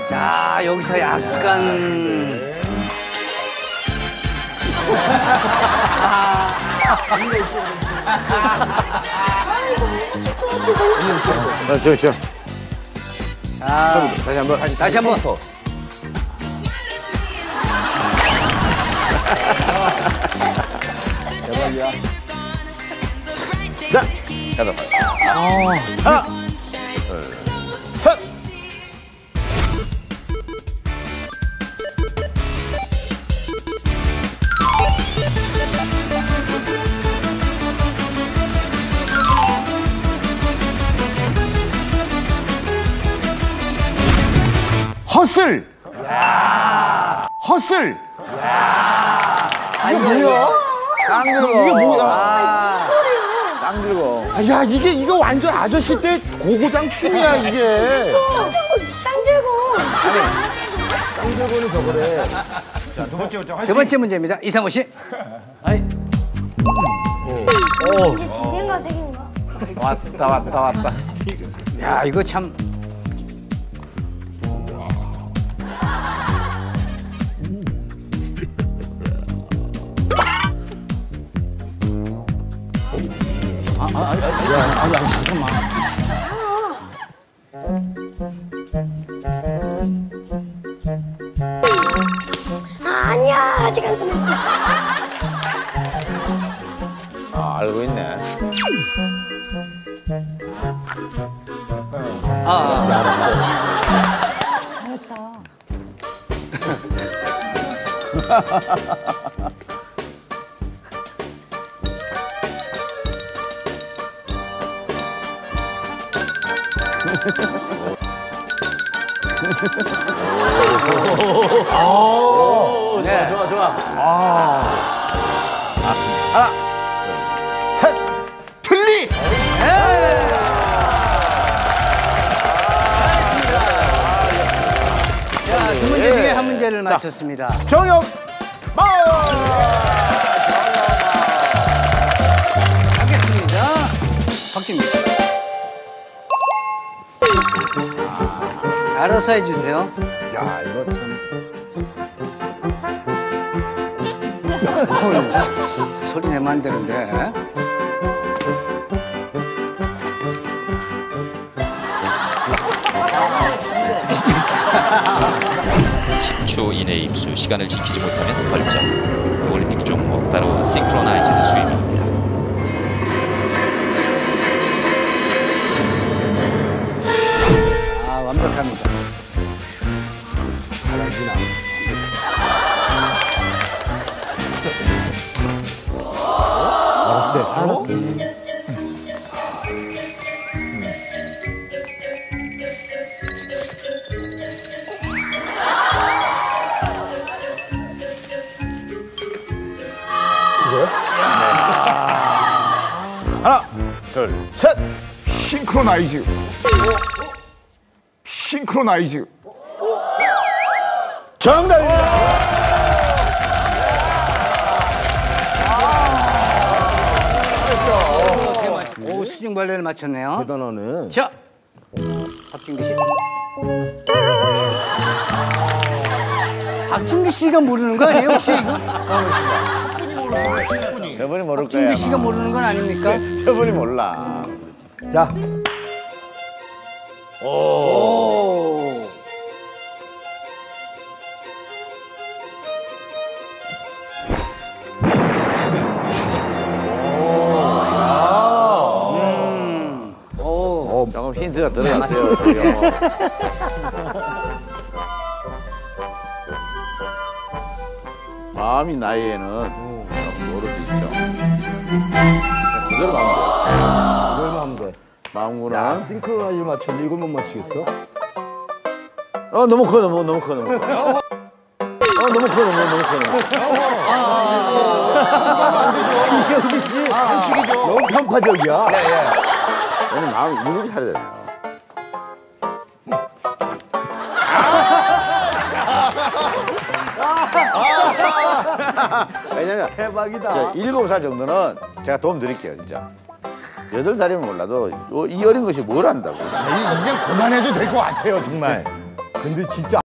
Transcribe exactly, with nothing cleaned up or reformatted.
자, 여기서 약간. 아, 저, 저. 아, 다시 한 번. 다시, 다시 한 번. 대박이야. 자, 가자. 어. 하나, 둘, 셋. 헛슬. 헛슬. 아니, 뭐야? 쌍들고. 이게 뭐야? 아, 쌍들고. 아, 야, 이게, 이거 완전 아저씨 때 고고장 춤이야, 이게. 쌍들고. 쌍들고는 저거래. 두 번째 문제입니다. 이상호 씨. 아이. 이제 두 개인가 세 개인가? 왔다, 왔다, 왔다. 야, 이거 참. 아, 아, 아, 아, 아니, 아니, 잠깐만. 아, 아니야. 아직 안 끝났어. 아, 알고 있네. 아, 아. 오, 네. 좋아, 좋아, 좋아. 아. 하나, 둘, 셋. 틀리! 자, 두 문제 중에 한 문제를 맞췄습니다. 정엽 마을. 하겠습니다. 박진미 씨. 알아서 해주세요. 야, 이거 참. 어휴, 소리 내면 안 되는데. 십 초 이내 입수, 시간을 지키지 못하면 벌점. 올림픽 종목 바로 싱크로나이즈드 스위밍입니다. 아, 완벽합니다. 잘하진 않아. 어렵대. 어렵대. 하나, 둘, 셋. 싱크로나이즈. 싱크로나이즈. 정답입니다. 오, 수중 발레를 맞췄네요. 대단하네. 자, 박진규 씨. 박진규 씨가 모르는 거 아니에요, 혹시 이거? 저분이 모를 거야. 박진규 씨가 모르는 건 아닙니까? 저분이 몰라. 자, 오. 음. 오. 어, 조금 힌트가 들어갔어요. 저기요. 마음이 나이에는 조금 모를 수 있죠. 그대로 가면 돼. 이걸만 하면 돼. 마음구나. 야, 싱크로나이즈 맞췄는데 이걸 못 맞추겠어? 어, 너무 커, 너무, 너무 커, 너무 커. 어, 너무 커, 너무, 너무 커, 너무 커. 이게 어디지? 반칙이죠. 너무 편파적이야. 네, 예. 오늘 마음이 이렇게 살아야 되나요? 왜냐면 대박이다. 저 일곱 살 정도는 제가 도움 드릴게요, 진짜. 여덟 살이면 몰라도 이 어린 것이 뭘 안다고. 이제 그만해도 될 것 같아요, 정말. 근데 진짜